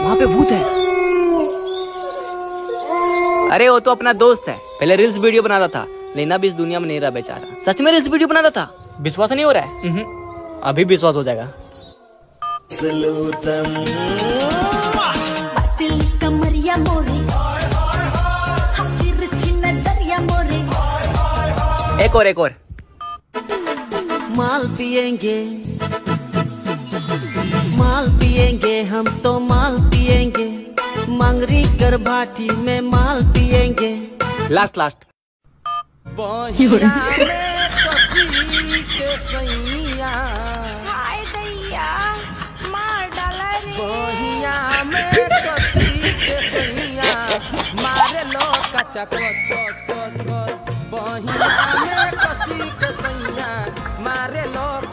वहाँ पे भूत है। अरे वो तो अपना दोस्त है, पहले रील्स वीडियो बनाता था, लेकिन अब इस दुनिया में नहीं रहा बेचारा। सच में रील्स वीडियो बनाता था, विश्वास नहीं हो रहा है? अभी विश्वास हो जाएगा। एक और माल पिएंगे हम तो माल पिएंगे, मंगरी कर भाटी में माल पिएंगे। लास्ट हाय दैया मार डाला रे। बहिया में कसी के सैया मारे लो कच्चा बहिया में कसी के सैया मारे लो